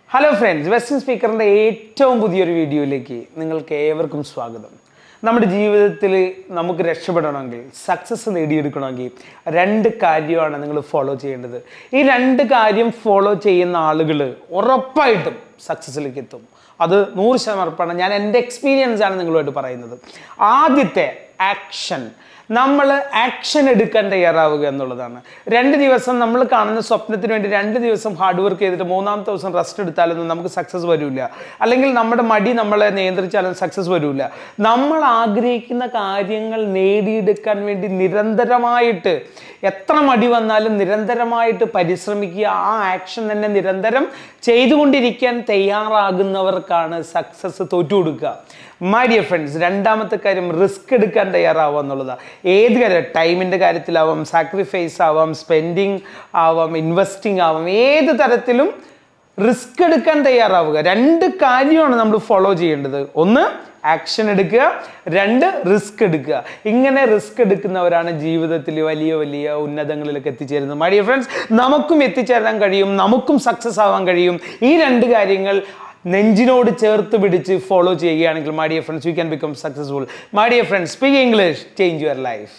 Hello friends, Western Speaker in the 8th video. Welcome Swagadam. നമ്മുടെ ജീവിതത്തിൽ നമുക്ക് രക്ഷപ്പെടണമെങ്കിൽ success നേടിയെടുക്കണമെങ്കിൽ രണ്ട് കാര്യമാണ് നിങ്ങൾ ഫോളോ ചെയ്യേണ്ടത്. ഈ രണ്ട് കാര്യം ഫോളോ ചെയ്യുന്ന ആളുകൾ ഉറപ്പായിട്ടും സക്സസിലേക്ക് എത്തും. അത് 100% ഉറപ്പാണ്. ഞാൻ എൻ്റെ എക്സ്പീരിയൻസ് ആണ് നിങ്ങളോട് പറയുന്നത്. ആദ്യത്തെ ആക്ഷൻ, നമ്മൾ ആക്ഷൻ എടുക്കാൻ തയ്യാറാവുക എന്നുള്ളതാണ്. 2 ദിവസം നമ്മൾ കാണുന്ന സ്വപ്നത്തിന് വേണ്ടി 2 ദിവസം ഹാർഡ് വർക്ക് ചെയ്തിട്ട് 3-ാമത്തെ ദിവസം റെസ്റ്റ് എടുത്താലൊന്നും നമുക്ക് സക്സസ് വരില്ല. അല്ലെങ്കിൽ നമ്മുടെ മടി നമ്മളെ നിയന്ത്രിച്ചാലും സക്സസ് വരില്ല. നമ്മൾ ആഗ്രഹിക്കുന്ന കാര്യങ്ങൾ നേടിയെടുക്കാൻ വേണ്ടി നിരന്തരമായിട്ട് എത്ര മടി വന്നാലും നിരന്തരമായിട്ട് പരിശ്രമിക്കുക. ആ ആക്ഷൻ തന്നെ നിരന്തരം ചെയ്തുകൊണ്ടിരിക്കാൻ തയ്യാറാകുന്നവർക്കാണ് സക്സസ് തോറ്റുകൊടുക്കുക. മൈ ഡിയർ ഫ്രണ്ട്സ്, രണ്ടാമത്തെ കാര്യം റിസ്ക് എടുക്കാൻ തയ്യാറാവുക എന്നുള്ളതാണ്. ഏത് കാര്യം, ടൈമിൻ്റെ കാര്യത്തിലാവാം, സാക്രിഫൈസ് ആവാം, സ്പെൻഡിങ് ആവാം, ഇൻവെസ്റ്റിംഗ് ആവാം, ഏത് തരത്തിലും റിസ്ക് എടുക്കാൻ തയ്യാറാവുക. രണ്ട് കാര്യമാണ് നമ്മൾ ഫോളോ ചെയ്യേണ്ടത്. ഒന്ന് ആക്ഷൻ എടുക്കുക, 2 റിസ്ക് എടുക്കുക. ഇങ്ങനെ റിസ്ക് എടുക്കുന്നവരാണ് ജീവിതത്തിൽ വലിയ വലിയ ഉന്നതങ്ങളിലേക്ക് എത്തിച്ചേരുന്നത്. മൈ ഡിയർ ഫ്രണ്ട്സ്, നമുക്കും എത്തിച്ചേരാൻ കഴിയും, നമുക്കും സക്സസ് ആവാൻ കഴിയും. ഈ രണ്ട് കാര്യങ്ങൾ നെഞ്ചിനോട് ചേർത്ത് പിടിച്ച് ഫോളോ ചെയ്യുകയാണെങ്കിൽ my dear friends, you can become successful. My dear friends, speak English, change your life.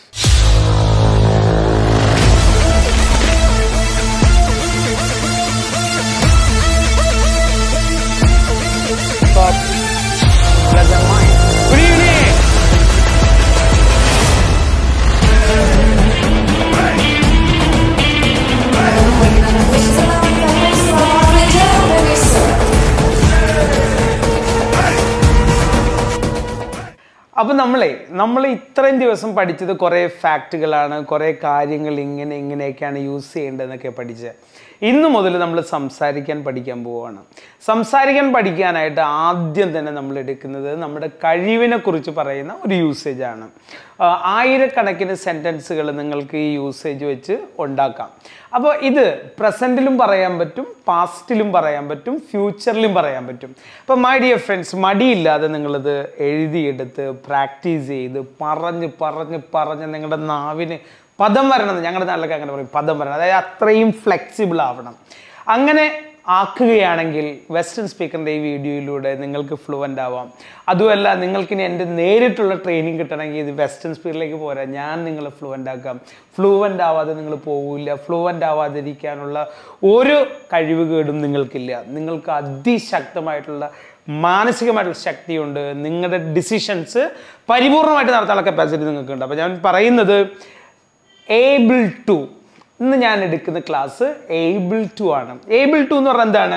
അപ്പോൾ നമ്മൾ ഇത്രയും ദിവസം പഠിച്ചത് കുറേ ഫാക്റ്റുകളാണ്, കുറേ കാര്യങ്ങൾ ഇങ്ങനെയൊക്കെയാണ് യൂസ് ചെയ്യേണ്ടതെന്നൊക്കെ പഠിച്ചത്. ഇന്നു മുതൽ നമ്മൾ സംസാരിക്കാൻ പഠിക്കാൻ പോവുകയാണ്. സംസാരിക്കാൻ പഠിക്കാനായിട്ട് ആദ്യം തന്നെ നമ്മൾ എടുക്കുന്നത് നമ്മുടെ കഴിവിനെ കുറിച്ച് പറയുന്ന ഒരു യൂസേജാണ്. ആയിരക്കണക്കിന് സെൻറ്റൻസുകൾ നിങ്ങൾക്ക് ഈ യൂസേജ് വെച്ച് ഉണ്ടാക്കാം. അപ്പോൾ ഇത് പ്രസൻറ്റിലും പറയാൻ പറ്റും, പാസ്റ്റിലും പറയാൻ പറ്റും, ഫ്യൂച്ചറിലും പറയാൻ പറ്റും. അപ്പോൾ മൈ ഡിയർ ഫ്രണ്ട്സ്, മടിയില്ലാതെ നിങ്ങളിത് എഴുതിയെടുത്ത് പ്രാക്ടീസ് ചെയ്ത് പറഞ്ഞ് നിങ്ങളുടെ നാവിന് പദം വരണം. ഞങ്ങളുടെ നാട്ടിലൊക്കെ അങ്ങനെ പറയും, പദം വരണം. അതായത് അത്രയും ഫ്ലെക്സിബിൾ ആവണം. അങ്ങനെ ആക്കുകയാണെങ്കിൽ വെസ്റ്റേൺ സ്പീക്കറിൻ്റെ ഈ വീഡിയോയിലൂടെ നിങ്ങൾക്ക് ഫ്ലുവൻ്റ് ആവാം. അതുമല്ല, നിങ്ങൾക്കിനി എൻ്റെ നേരിട്ടുള്ള ട്രെയിനിങ് കിട്ടണമെങ്കിൽ ഇത് വെസ്റ്റേൺ സ്പീക്കറിലേക്ക് പോരാ, ഞാൻ നിങ്ങളെ ഫ്ലുവൻ്റ് ആക്കാം. ഫ്ലുവൻ്റ് ആവാതെ നിങ്ങൾ പോവില്ല. ഫ്ലുവൻ്റ് ആവാതിരിക്കാനുള്ള ഒരു കഴിവുകേടും നിങ്ങൾക്കില്ല. നിങ്ങൾക്ക് അതിശക്തമായിട്ടുള്ള മാനസികമായിട്ടുള്ള ശക്തിയുണ്ട്. നിങ്ങളുടെ ഡിസിഷൻസ് പരിപൂർണമായിട്ട് നടത്താനുള്ള കപ്പാസിറ്റി നിങ്ങൾക്കുണ്ട്. അപ്പോൾ ഞാൻ പറയുന്നത് ഏബിൾ ടു. ഇന്ന് ഞാൻ എടുക്കുന്ന ക്ലാസ് ഏബിൾ ടു ആണ്. ഏബിൾ ടു എന്ന് പറഞ്ഞാൽ എന്താണ്?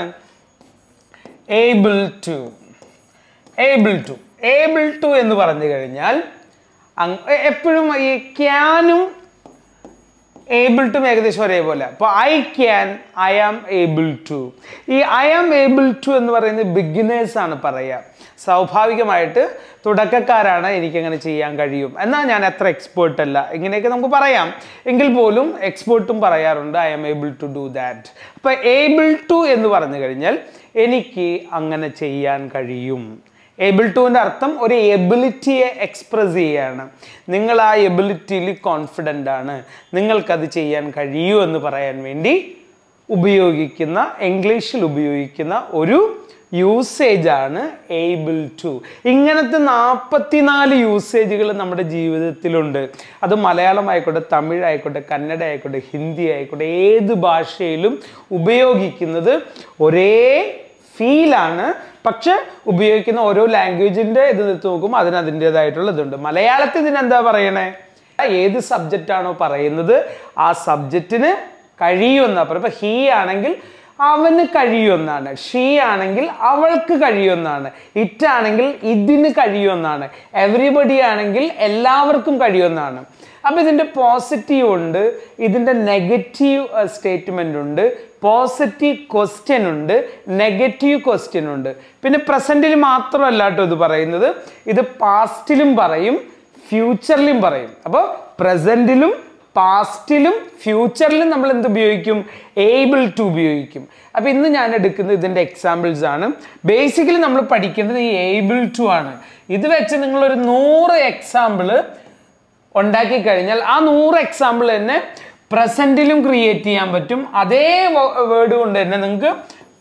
ഏബിൾ ടു എന്ന് പറഞ്ഞു കഴിഞ്ഞാൽ എപ്പോഴും ഈ ക്യാനും ഏബിൾ ടു ഏകദേശം ഒരേപോലെ. അപ്പോൾ ഐ ആം ഏബിൾ ടു. ഈ ഐ ആം ഏബിൾ ടു എന്ന് പറയുന്നത് ബിഗിനേഴ്സ് ആണ് പറയുക. സ്വാഭാവികമായിട്ട് തുടക്കക്കാരാണ് എനിക്കങ്ങനെ ചെയ്യാൻ കഴിയും, എന്നാൽ ഞാൻ അത്ര എക്സ്പേർട്ട് അല്ല, ഇങ്ങനെയൊക്കെ നമുക്ക് പറയാം. എങ്കിൽ പോലും എക്സ്പേർട്ടും പറയാറുണ്ട് I am able to do that. അപ്പോൾ ഏബിൾ ടു എന്ന് പറഞ്ഞു കഴിഞ്ഞാൽ എനിക്ക് അങ്ങനെ ചെയ്യാൻ കഴിയും. ഏബിൾ ടുവിൻ്റെ അർത്ഥം ഒരു എബിലിറ്റിയെ എക്സ്പ്രസ് ചെയ്യുകയാണ്. നിങ്ങൾ ആ എബിലിറ്റിയിൽ കോൺഫിഡൻ്റ് ആണ്, നിങ്ങൾക്കത് ചെയ്യാൻ കഴിയൂ എന്ന് പറയാൻ വേണ്ടി ഉപയോഗിക്കുന്ന, ഇംഗ്ലീഷിൽ ഉപയോഗിക്കുന്ന ഒരു യൂസേജാണ് ഏബിൾ ടു. ഇങ്ങനത്തെ 44 യൂസേജുകൾ നമ്മുടെ ജീവിതത്തിലുണ്ട്. അത് മലയാളം ആയിക്കോട്ടെ, തമിഴ് ആയിക്കോട്ടെ, കന്നഡ ആയിക്കോട്ടെ, ഹിന്ദി ആയിക്കോട്ടെ, ഏത് ഭാഷയിലും ഉപയോഗിക്കുന്നത് ഒരേ ഫീലാണ്. പക്ഷെ ഉപയോഗിക്കുന്ന ഓരോ ലാംഗ്വേജിൻ്റെ ഇത് എടുത്ത് നോക്കുമ്പോൾ അതിൻ്റെതായിട്ടുള്ള ഇതുണ്ട്. മലയാളത്തിൽ ഇതിനെന്താ പറയണേ? ഏത് സബ്ജക്റ്റാണോ പറയുന്നത് ആ സബ്ജക്റ്റിന് കഴിയുമെന്നാണ് പറയുക. ഇപ്പം ഹീ ആണെങ്കിൽ അവന് കഴിയുമെന്നാണ്, ഷീ ആണെങ്കിൽ അവൾക്ക് കഴിയുമെന്നാണ്, ഇറ്റ് ആണെങ്കിൽ ഇതിന് കഴിയുമെന്നാണ്, എവറിബഡി ആണെങ്കിൽ എല്ലാവർക്കും കഴിയുമെന്നാണ്. അപ്പം ഇതിൻ്റെ പോസിറ്റീവ് ഉണ്ട്, ഇതിൻ്റെ നെഗറ്റീവ് സ്റ്റേറ്റ്മെൻ്റ് ഉണ്ട്, പോസിറ്റീവ് ക്വസ്റ്റ്യൻ ഉണ്ട്, നെഗറ്റീവ് ക്വസ്റ്റ്യൻ ഉണ്ട്. പിന്നെ പ്രസൻറ്റിൽ മാത്രമല്ല കേട്ടോ ഇത് പറയുന്നത്, ഇത് പാസ്റ്റിലും പറയും, ഫ്യൂച്ചറിലും പറയും. അപ്പോൾ പ്രസൻറ്റിലും പാസ്റ്റിലും ഫ്യൂച്ചറിലും നമ്മൾ എന്ത് ഉപയോഗിക്കും? ഏബിൾ ടു ഉപയോഗിക്കും. അപ്പോൾ ഇന്ന് ഞാൻ എടുക്കുന്നത് ഇതിൻ്റെ എക്സാമ്പിൾസ് ആണ്. ബേസിക്കലി നമ്മൾ പഠിക്കേണ്ടത് ഈ ഏബിൾ ടു ആണ്. ഇത് വെച്ച് നിങ്ങളൊരു 100 എക്സാമ്പിൾ ഉണ്ടാക്കി കഴിഞ്ഞാൽ ആ 100 എക്സാമ്പിൾ തന്നെ പ്രസൻറ്റിലും ക്രിയേറ്റ് ചെയ്യാൻ പറ്റും. അതേ വേർഡ് കൊണ്ട് തന്നെ നിങ്ങൾക്ക്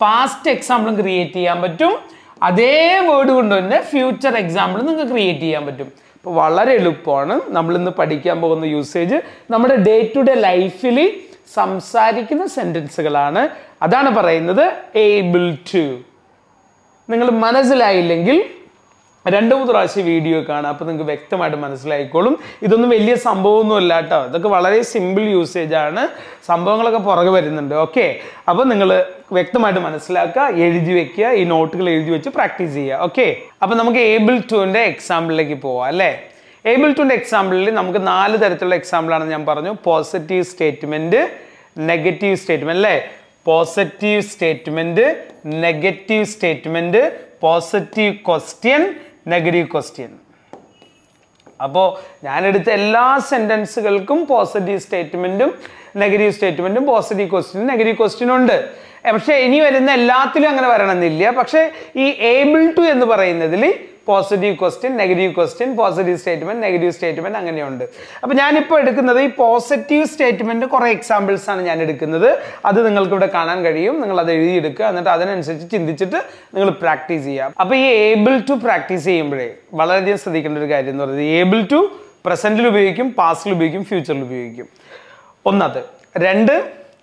പാസ്റ്റ് എക്സാമ്പിളും ക്രിയേറ്റ് ചെയ്യാൻ പറ്റും, അതേ വേർഡ് കൊണ്ട് തന്നെ ഫ്യൂച്ചർ എക്സാമ്പിളും നിങ്ങൾക്ക് ക്രിയേറ്റ് ചെയ്യാൻ പറ്റും. അപ്പോൾ വളരെ എളുപ്പമാണ്. നമ്മളിന്ന് പഠിക്കാൻ പോകുന്ന യൂസേജ് നമ്മുടെ ഡേ ടു ഡേ ലൈഫിൽ സംസാരിക്കുന്ന സെൻറ്റൻസുകളാണ്. അതാണ് പറയുന്നത് ഏബിൾ ടു. നിങ്ങൾ മനസ്സിലായില്ലെങ്കിൽ 2-3 പ്രാവശ്യം വീഡിയോ കാണാം, അപ്പോൾ നിങ്ങൾക്ക് വ്യക്തമായിട്ട് മനസ്സിലായിക്കോളും. ഇതൊന്നും വലിയ സംഭവമൊന്നുമല്ല കേട്ടോ, ഇതൊക്കെ വളരെ സിമ്പിൾ യൂസേജ് ആണ്. സംഭവങ്ങളൊക്കെ പുറകെ വരുന്നുണ്ട്. ഓക്കെ, അപ്പോൾ നിങ്ങൾ വ്യക്തമായിട്ട് മനസ്സിലാക്കുക, എഴുതി വെക്കുക, ഈ നോട്ടുകൾ എഴുതി വെച്ച് പ്രാക്ടീസ് ചെയ്യുക. ഓക്കെ, അപ്പോൾ നമുക്ക് ഏബിൾ ടുവിൻ്റെ എക്സാമ്പിളിലേക്ക് പോവാം അല്ലേ. ഏബിൾ ടുവിൻ്റെ എക്സാമ്പിളിൽ നമുക്ക് 4 തരത്തിലുള്ള എക്സാമ്പിളാണെന്ന് ഞാൻ പറഞ്ഞു. പോസിറ്റീവ് സ്റ്റേറ്റ്മെൻറ്റ്, നെഗറ്റീവ് സ്റ്റേറ്റ്മെൻറ്റ് അല്ലേ. Positive statement, negative statement, positive question, negative question. അപ്പോൾ ഞാനെടുത്ത എല്ലാ സെൻറ്റൻസുകൾക്കും പോസിറ്റീവ് സ്റ്റേറ്റ്മെൻറ്റും നെഗറ്റീവ് സ്റ്റേറ്റ്മെൻറ്റും പോസിറ്റീവ് ക്വസ്റ്റ്യനും നെഗറ്റീവ് ക്വസ്റ്റ്യനും ഉണ്ട്. പക്ഷേ ഇനി വരുന്ന എല്ലാത്തിലും അങ്ങനെ വരണമെന്നില്ല. പക്ഷേ ഈ ഏബിൾ ടു എന്ന് പറയുന്നതിൽ positive question, negative question, positive statement, negative statement അങ്ങനെയുണ്ട്. അപ്പോൾ ഞാനിപ്പോൾ എടുക്കുന്നത് ഈ പോസിറ്റീവ് സ്റ്റേറ്റ്മെൻറ്റ് കുറേ എക്സാമ്പിൾസ് ആണ് ഞാൻ എടുക്കുന്നത്. അത് നിങ്ങൾക്ക് ഇവിടെ കാണാൻ കഴിയും. നിങ്ങൾ അത് എഴുതിയെടുക്കുക, എന്നിട്ട് അതിനനുസരിച്ച് ചിന്തിച്ചിട്ട് നിങ്ങൾ പ്രാക്ടീസ് ചെയ്യുക. അപ്പോൾ ഈ ഏബിൾ ടു പ്രാക്ടീസ് ചെയ്യുമ്പോഴേ വളരെയധികം ശ്രദ്ധിക്കേണ്ട ഒരു കാര്യം എന്ന് പറയുന്നത് ഏബിൾ ടു പ്രസൻറ്റിൽ ഉപയോഗിക്കും, പാസ്റ്റിൽ ഉപയോഗിക്കും, ഫ്യൂച്ചറിൽ ഉപയോഗിക്കും. ഒന്നത്. 2,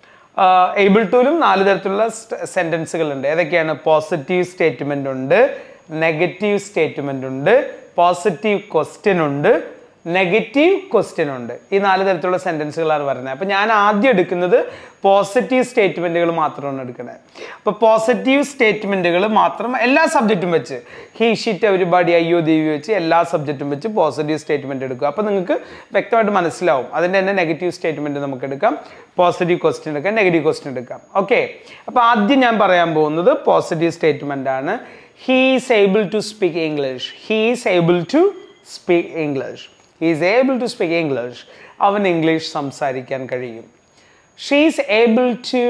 ഏബിൾ ടുവിലും 4 തരത്തിലുള്ള സെൻറ്റൻസുകളുണ്ട്. ഏതൊക്കെയാണ്? പോസിറ്റീവ് സ്റ്റേറ്റ്മെൻ്റ് ഉണ്ട്, നെഗറ്റീവ് സ്റ്റേറ്റ്മെൻ്റ് ഉണ്ട്, പോസിറ്റീവ് ക്വസ്റ്റ്യൻ ഉണ്ട്, നെഗറ്റീവ് ക്വസ്റ്റ്യൻ ഉണ്ട്. ഈ 4 തരത്തിലുള്ള സെൻറ്റൻസുകളാണ് പറയുന്നത്. അപ്പോൾ ഞാൻ ആദ്യം എടുക്കുന്നത് പോസിറ്റീവ് സ്റ്റേറ്റ്മെൻറ്റുകൾ മാത്രമാണ് എടുക്കുന്നത്. അപ്പോൾ പോസിറ്റീവ് സ്റ്റേറ്റ്മെൻറ്റുകൾ മാത്രം എല്ലാ സബ്ജക്റ്റും വെച്ച്, ഹീ ഷീറ്റ് എവരിബഡി, അയ്യോ ദേവി വെച്ച് എല്ലാ സബ്ജക്റ്റും വെച്ച് പോസിറ്റീവ് സ്റ്റേറ്റ്മെൻറ്റ് എടുക്കുക. അപ്പോൾ നിങ്ങൾക്ക് വ്യക്തമായിട്ട് മനസ്സിലാവും. അതിൻ്റെ തന്നെ നെഗറ്റീവ് സ്റ്റേറ്റ്മെൻറ്റ് നമുക്ക് എടുക്കാം, പോസിറ്റീവ് ക്വസ്റ്റ്യൻ എടുക്കാം, നെഗറ്റീവ് ക്വസ്റ്റ്യൻ എടുക്കാം. ഓക്കെ, അപ്പോൾ ആദ്യം ഞാൻ പറയാൻ പോകുന്നത് പോസിറ്റീവ് സ്റ്റേറ്റ്മെൻ്റ് ആണ്. He is able to speak English. He is able to speak English. He is able to speak English. അവൻ ഇംഗ്ലീഷ് സംസാരിക്കാൻ കഴിയും. She is able to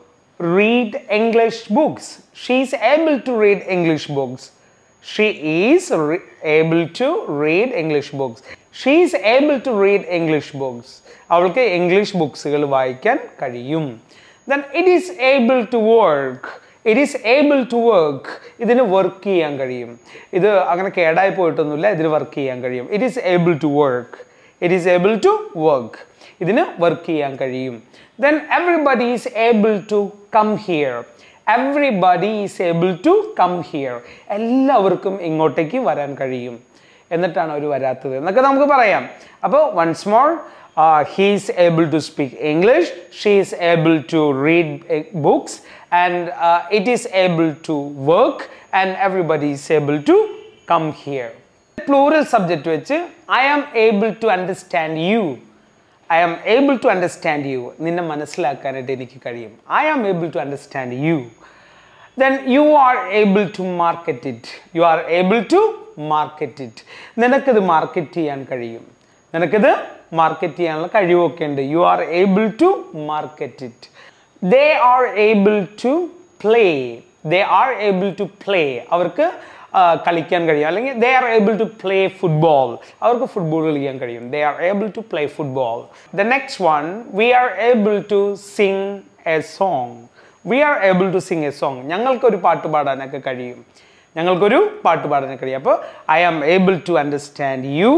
read English books. She is able to read English books. She is able to read English books. She is able to read English books. അവൾക്ക് English ബുക്സുകൾ വായിക്കാൻ കഴിയും. Then it is able to work. It is able to work. ഇതിന് work ചെയ്യാൻ കഴിയും. ഇത് അങ്ങനെ കേടായി പോയിട്ടൊന്നുമില്ല, ഇതിന് വർക്ക് ചെയ്യാൻ കഴിയും. It is able to work. It is able to work. ഇതിന് വർക്ക് ചെയ്യാൻ കഴിയും. Then everybody is able to come here. Everybody is able to come here. എല്ലാവർക്കും ഇങ്ങോട്ടേക്ക് വരാൻ കഴിയും. എന്നിട്ടാണ് അവർ വരാത്തത് എന്നൊക്കെ നമുക്ക് പറയാം. അപ്പോൾ once more, he is able to speak English, she is able to read books, and it is able to work, and everybody is able to come here. Plural subject വെച്ച് I am able to understand you. I am able to understand you. നിന്നെ മനസ്സിലാക്കാനായിട്ട് എനിക്ക് കഴിയും. I am able to understand you. Then you are able to market it. You are able to market it. നിനക്കിത് market ചെയ്യാൻ കഴിയും. നിനക്കിത് market ചെയ്യാനുള്ള കഴിവൊക്കെ ഉണ്ട്. You are able to market it. They are able to play. They are able to play. അവർക്ക് കളിക്കാൻ കഴിയും. അല്ലെങ്കിൽ they are able to play football. അവർക്ക് ഫുട്ബോൾ കളിക്കാൻ കഴിയും. They are able to play football. The next one, we are able to sing a song. We are able to sing a song. ഞങ്ങൾക്കൊരു പാട്ട് പാടാനൊക്കെ കഴിയും. ഞങ്ങൾക്കൊരു പാട്ട് പാടാനൊക്കെ കഴിയും. അപ്പോൾ I am able to understand you.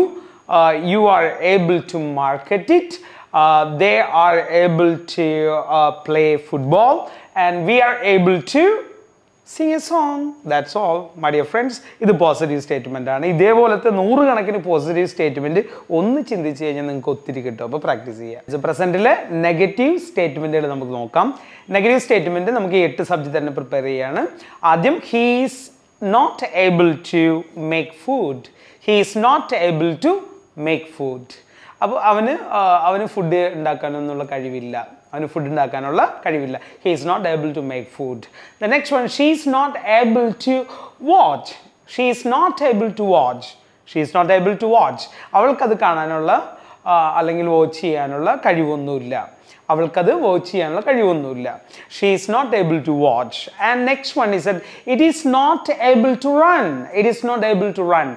You are able to market it. They are able to play football, and we are able to sing a song. That's all, my dear friends. ഇത് positive statement ആണ്. ഇതേപോലത്തെ 100 കണക്കിന് positive statement ഒന്ന് ചിന്തിച്ച് കഴിഞ്ഞാൽ നിങ്ങൾക്ക് ഒത്തിരി കിട്ടും. അപ്പോൾ പ്രാക്ടീസ് ചെയ്യുക. പ്രസൻറ്റിലെ നെഗറ്റീവ് സ്റ്റേറ്റ്മെൻറ്റുകൾ നമുക്ക് നോക്കാം. നെഗറ്റീവ് സ്റ്റേറ്റ്മെൻറ്റ് നമുക്ക് 8 സബ്ജക്റ്റ് തന്നെ പ്രിപ്പയർ ചെയ്യുകയാണ്. ആദ്യം, he is not able to make food. He is not able to make food. അപ്പോൾ അവന് ഫുഡ് ഉണ്ടാക്കാനൊന്നുള്ള കഴിവില്ല. അവന് ഫുഡ് ഉണ്ടാക്കാനുള്ള കഴിവില്ല. He is not able to make food. The next one, she is not able to watch. She is not able to watch. She is not able to watch. അവൾക്കത് കാണാനുള്ള അല്ലെങ്കിൽ watch ചെയ്യാനുള്ള കഴിവൊന്നുമില്ല. അവൾക്കത് watch ചെയ്യാനുള്ള കഴിവൊന്നുമില്ല. She is not able to watch. And next one is that it is not able to run. It is not able to run.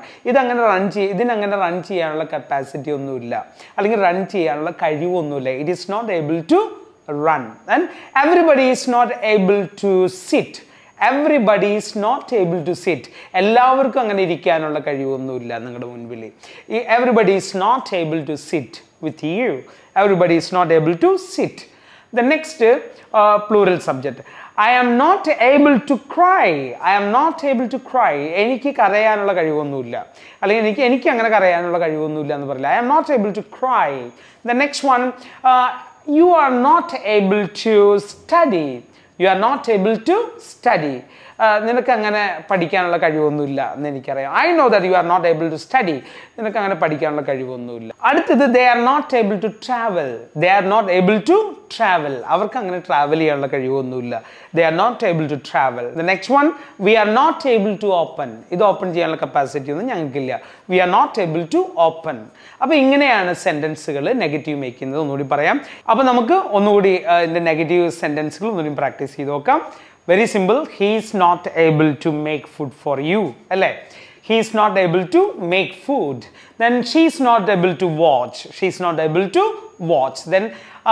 ഇതിനങ്ങനെ run ചെയ്യാനുള്ള capacity ഒന്നുമില്ല, അല്ലെങ്കിൽ റൺ ചെയ്യാനുള്ള കഴിവൊന്നുമില്ല. It is not able to run. And everybody is not able to sit. everybody is not able to sit. എല്ലാവർക്കും അങ്ങനെ ഇരിക്കാനുള്ള കഴിവൊന്നുമില്ല നിങ്ങളുടെ മുൻപിൽ. Everybody is not able to sit with you. Everybody is not able to sit. The next plural subject. I am not able to cry. I am not able to cry. എനിക്ക് കരയാനുള്ള കഴിവൊന്നുമില്ല. അല്ലെങ്കിൽ എനിക്ക് അങ്ങനെ കരയാനുള്ള കഴിവൊന്നുമില്ല എന്ന് പറയില്ല. I am not able to cry. The next one, you are not able to study. You are not able to study. നിനക്ക് അങ്ങനെ പഠിക്കാനുള്ള കഴിവൊന്നുമില്ല എന്ന് എനിക്കറിയാം. I know that you are not able to study. നിനക്ക് അങ്ങനെ പഠിക്കാനുള്ള കഴിവൊന്നുമില്ല. അടുത്തത് they are not able to travel. They are not able to travel. അവർക്ക് അങ്ങനെ ട്രാവൽ ചെയ്യാനുള്ള കഴിവൊന്നുമില്ല. They are not able to travel. The next one, we are not able to open. ഇത് open ചെയ്യാനുള്ള കപ്പാസിറ്റി ഒന്നും ഞങ്ങൾക്കില്ല. We are not able to open. അപ്പോൾ ഇങ്ങനെയാണ് സെന്റൻസുകൾ നെഗറ്റീവ് മേക്ക് ചെയ്യുന്നത്. ഒന്നുകൂടി പറയാം. അപ്പോൾ നമുക്ക് ഒന്നുകൂടി ഇതിന്റെ നെഗറ്റീവ് സെന്റൻസുകൾ ഒന്നുകൂടി പ്രാക്ടീസ് ചെയ്ത് നോക്കാം. Very simple. He is not able to make food for you. He is not able to make food. Then she is not able to watch. She is not able to watch. Then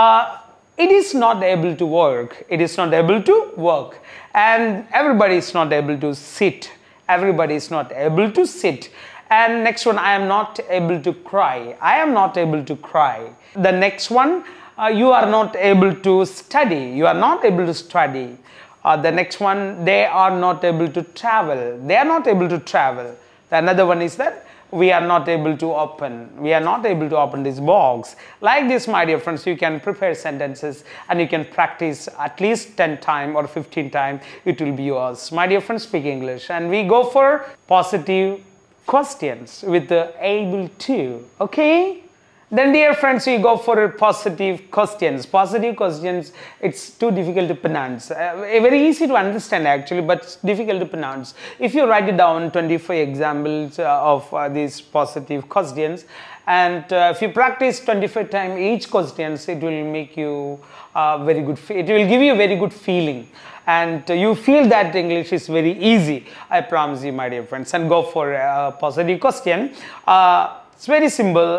it is not able to work. It is not able to work. And everybody is not able to sit. Everybody is not able to sit. And next one, I am not able to cry. I am not able to cry. The next one, you are not able to study. You are not able to study. The next one, they are not able to travel. They are not able to travel. Another one is that we are not able to open. We are not able to open this box. Like this, my dear friends, you can prepare sentences and you can practice at least 10 times or 15 times. It will be yours. My dear friends, speak English. And we go for positive questions with the able to. Okay? Then dear friends, we go for positive questions. Positive questions, it's too difficult to pronounce. Very easy to understand actually, but difficult to pronounce. If you write it down, 25 examples of these positive questions, and if you practice 25 times each questions, it will make you very good. It will give you a very good feeling. And you feel that English is very easy. I promise you, my dear friends. And go for a positive question. It's very simple.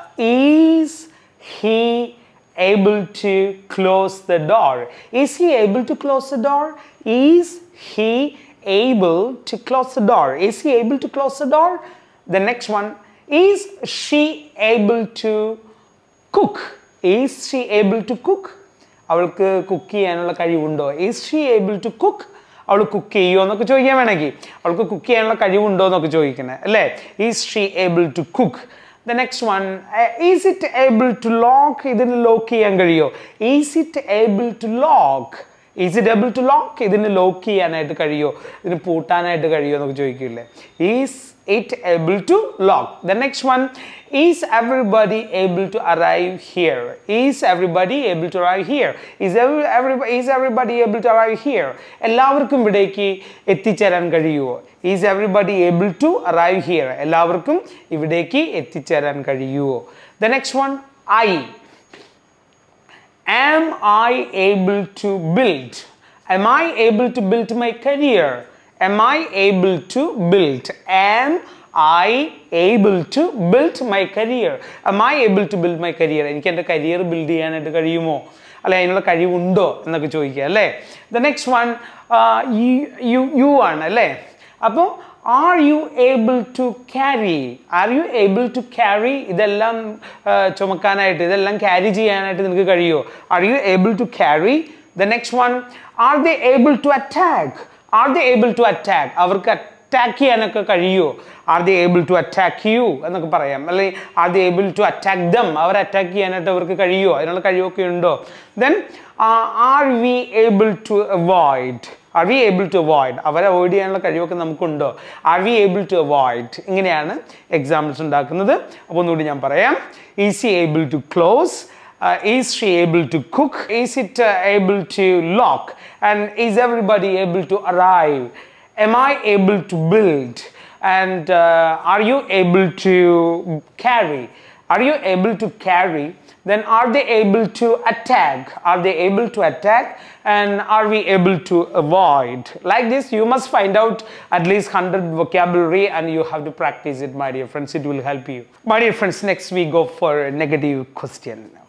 Is he able to close the door? Is he able to close the door? Is he able to close the door? Is he able to close the door? The next one, is she able to cook? Is she able to cook? അവൾക്ക് cook ചെയ്യാനുള്ള കഴിവുണ്ടോ? Is she able to cook? അവൾ cook ചെയ്യുമോ എന്നൊക്കെ ചോദിക്കാൻ വേണമെങ്കിൽ അവൾക്ക് cook ചെയ്യാനുള്ള കഴിവുണ്ടോ എന്നൊക്കെ ചോദിക്കണേ അല്ലേ? Is she able to cook? The next one, is it able to lock? ഇതിന് ലോക്ക് ചെയ്യാൻ കഴിയോ? Is it able to lock? Is it able to lock? ഇതിന് ലോക്ക് ചെയ്യാനായിട്ട് കഴിയോ? ഇതിന് പൂട്ടാനായിട്ട് കഴിയോ എന്നൊക്കെ ചോദിക്കില്ലേ? Is it able to lock? The next one, is everybody able to arrive here? Is everybody able to arrive here? Is everybody able to arrive here? എല്ലാവർക്കും ഇവിടേക്ക് എത്തിച്ചേരാൻ കഴിയുമോ? Is everybody able to arrive here? എല്ലാവർക്കും ഇവിടേക്ക് എത്തിച്ചേരാൻ കഴിയുമോ? The next one, am I able to build? Am I able to build my career? Am I able to build? Am I able to build my career? Am I able to build my career? എനിക്ക് എൻ്റെ career build ചെയ്യാനായിട്ട് കഴിയുമോ? അല്ലെ അതിനുള്ള കഴിവുണ്ടോ എന്നൊക്കെ ചോദിക്കുക അല്ലേ? The next one, you ആണ് അല്ലേ? അപ്പോൾ are you able to carry? Are you able to carry? ഇതെല്ലാം ചുമക്കാനായിട്ട് ഇതെല്ലാം ക്യാരി ചെയ്യാനായിട്ട് നിനക്ക് കഴിയുമോ? Are you able to carry? The next one, are they able to attack? Are they able to attack? അവർക്ക് attack ചെയ്യാനൊക്കെ കഴിയുമോ? Are they able to attack you? എന്നൊക്കെ പറയാം അല്ലെ? Are they able to attack them? അവർ attack ചെയ്യാനായിട്ട് അവർക്ക് കഴിയുമോ? അതിനുള്ള കഴിവൊക്കെ ഉണ്ടോ? Then are we able to avoid? Are we able to avoid? അവരെ അവോയ്ഡ് ചെയ്യാനുള്ള കഴിവൊക്കെ നമുക്കുണ്ടോ? Are we able to avoid? ഇങ്ങനെയാണ് എക്സാമ്പിൾസ് ഉണ്ടാക്കുന്നത്. അപ്പോൾ ഒന്നുകൂടി ഞാൻ പറയാം. Is he able to close? Is she able to cook? Is it able to lock? And is everybody able to arrive? Am I able to build? And are you able to carry? Are you able to carry? Then are they able to attack? Are they able to attack? And are we able to avoid? Like this, you must find out at least 100 vocabulary and you have to practice it, my dear friends. It will help you. My dear friends, next we go for a negative question.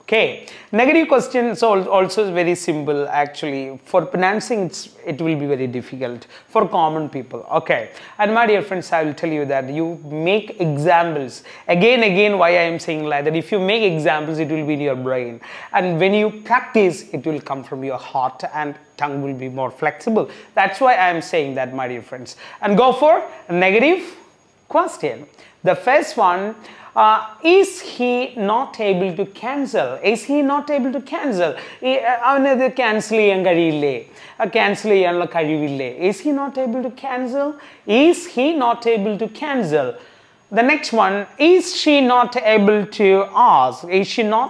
Okay, negative questions also is very simple actually. For pronouncing it will be very difficult for common people. Okay, and my dear friends, I will tell you that you make examples again. Why I am saying like that? If you make examples, it will be in your brain, and when you practice, it will come from your heart, and tongue will be more flexible. That's why I am saying that, my dear friends. And go for a negative question. The first one. Is he not able to cancel? Is he not able to cancel? അവനത് cancel ചെയ്യാൻ കഴിയില്ലേ? Cancel ചെയ്യാനുള്ള കഴിവില്ലേ? Is he not able to cancel? Is he not able to cancel? The next one, is she not able to ask? Is she not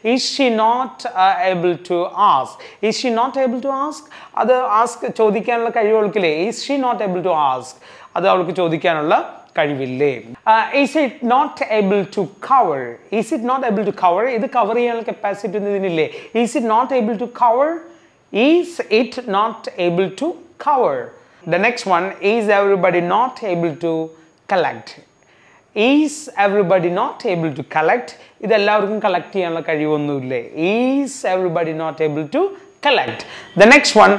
able to ask? Is she not able to ask? അത് ask ചോദിക്കാനുള്ള കഴിവ് അവൾക്കില്ലേ? Is she not able to ask? അത് അവൾക്ക് ചോദിക്കാനുള്ള കഴിവില്ലേ? Is it not able to cover? Is it not able to cover? ഇത് cover ചെയ്യാനുള്ള capacity ഇതിനില്ലേ? Is it not able to cover? Is it not able to cover? The next one, is everybody not able to collect? Is everybody not able to collect? ഇതെല്ലാവർക്കും collect ചെയ്യാനുള്ള കഴിവൊന്നുമില്ലേ? Is everybody not able to collect? The next one,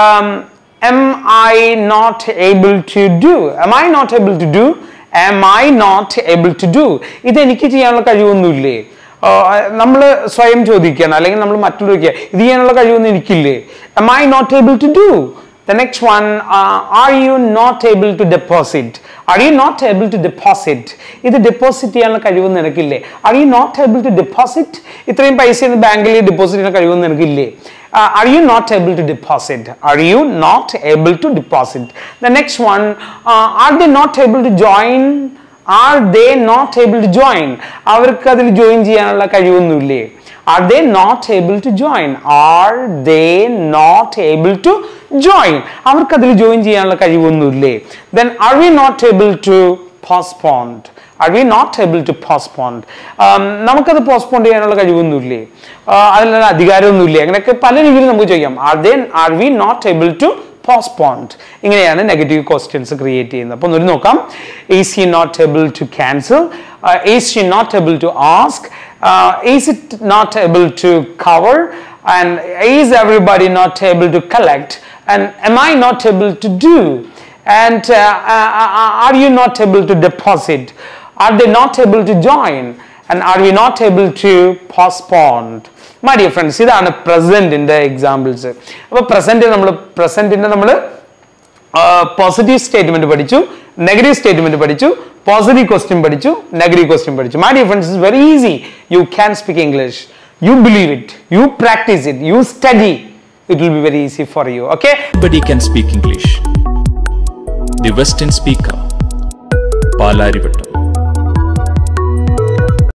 am I not able to do? Am I not able to do? Am I not able to do? ഇത് എനിക്ക് ചെയ്യാനുള്ള കഴിവൊന്നുമില്ലേ? നമ്മൾ സ്വയം ചോദിക്കണം, അല്ലെങ്കിൽ നമ്മൾ മറ്റുള്ളവർക്ക് ഇത് ചെയ്യാനുള്ള കഴിവൊന്നും എനിക്കില്ലേ? Am I not able to do? The next one, are you not able to deposit? Are you not able to deposit? ഇത് ഡെപ്പോസിറ്റ് ചെയ്യാനുള്ള കഴിവൊന്നും നിനക്കില്ലേ? Are you not able to deposit? ഇത്രയും പൈസ ബാങ്കിൽ ഡെപ്പോസിറ്റ് ചെയ്യാനുള്ള കഴിവൊന്നും നിനക്കില്ലേ? Are you not able to deposit? Are you not able to deposit? The next one, are they not able to join? Are they not able to join? അവർക്ക് അതിൽ join ചെയ്യാനുള്ള കഴിവൊന്നുമില്ലേ? Are they not able to join? Are they not able to join? അവർക്ക് അതിൽ join ചെയ്യാനുള്ള കഴിവൊന്നുമില്ലേ? Then are we not able to postpone? Are we not able to postpone? നമുക്കത് postpone ചെയ്യാനുള്ള കഴിവൊന്നുമില്ലേ? അതിനുള്ള അധികാരമൊന്നുമില്ലേ? അങ്ങനെയൊക്കെ പല രീതിയിൽ നമുക്ക് ചോദിക്കാം. Are we not able to postpone? ഇങ്ങനെയാണ് നെഗറ്റീവ് ക്വസ്റ്റ്യൻസ് ക്രിയേറ്റ് ചെയ്യുന്നത്. അപ്പോൾ ഒന്ന് നോക്കാം. Is he not able to cancel? Is she not able to ask? Is it not able to cover? And is everybody not able to collect? And am I not able to do? And are you not able to deposit? Are they not able to join? And are we not able to postpone? My dear friends, ഇതാണ് പ്രസന്റിന്റെ examples. അപ്പോൾ പ്രസന്റിന്റെ നമ്മൾ positive statement പഠിച്ചു, negative statement പഠിച്ചു, positive question പഠിച്ചു, negative question പഠിച്ചു. My dear friends, it's very easy. You can speak English. You believe it. You practice it. You study. It will be very easy for you. Okay? Everybody can speak English. The Western Speaker, Palarivattam.